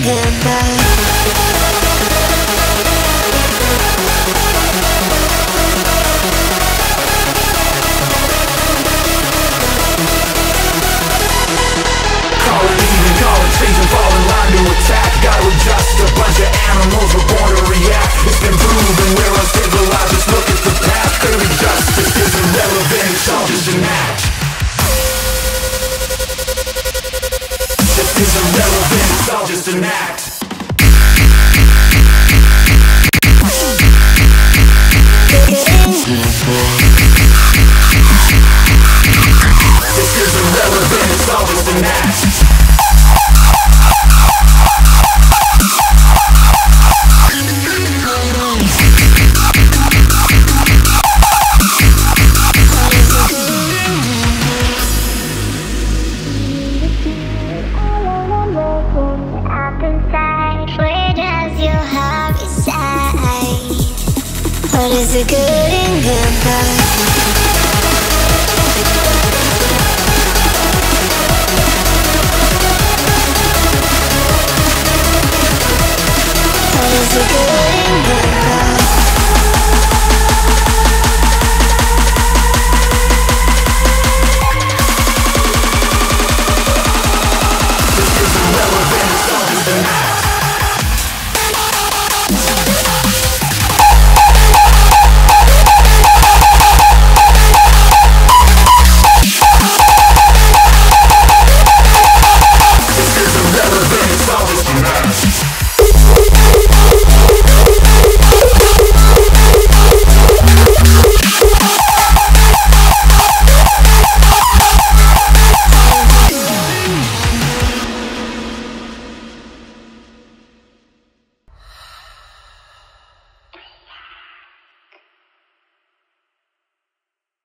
them back. Call it even, call it chasing, fall in line to attack. Gotta adjust, a bunch of animals were born to react. It's been proven we're uncivilized, just look at the past. Clearly justice is irrelevant, it's all just an act. Justice is irrelevant, it's all just an act. It's